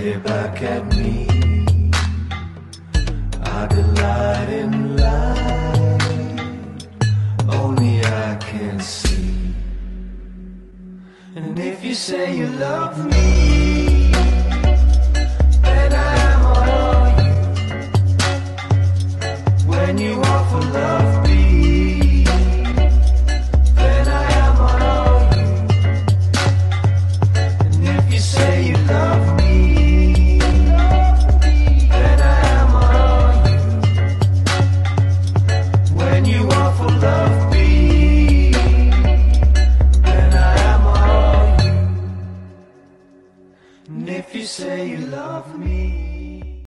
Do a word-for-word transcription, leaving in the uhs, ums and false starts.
stare back at me. I delight in light only I can see. And if you say you love me,